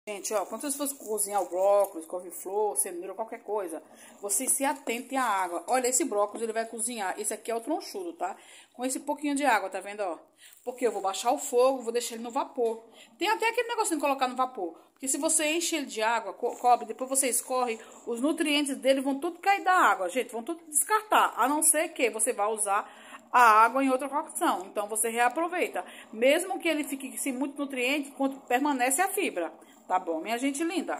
Gente, ó, quando vocês for cozinhar o brócolis, couve-flor, cenoura, qualquer coisa, vocês se atentem à água. Olha, esse brócolis ele vai cozinhar. Esse aqui é o tronchudo, tá? Com esse pouquinho de água, tá vendo, ó? Porque eu vou baixar o fogo, vou deixar ele no vapor. Tem até aquele negocinho de colocar no vapor. Porque se você enche ele de água, cobre, depois você escorre, os nutrientes dele vão tudo cair da água, gente. Vão tudo descartar. A não ser que você vá usar a água em outra cocção. Então, você reaproveita. Mesmo que ele fique sem muito nutriente, permanece a fibra. Tá bom, minha gente linda?